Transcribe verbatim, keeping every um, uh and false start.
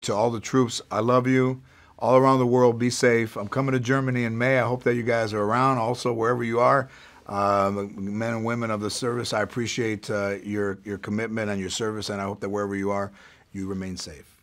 to all the troops, I love you. All around the world, be safe. I'm coming to Germany in May. I hope that you guys are around also wherever you are. Uh, men and women of the service, I appreciate uh, your, your commitment and your service, and I hope that wherever you are, you remain safe.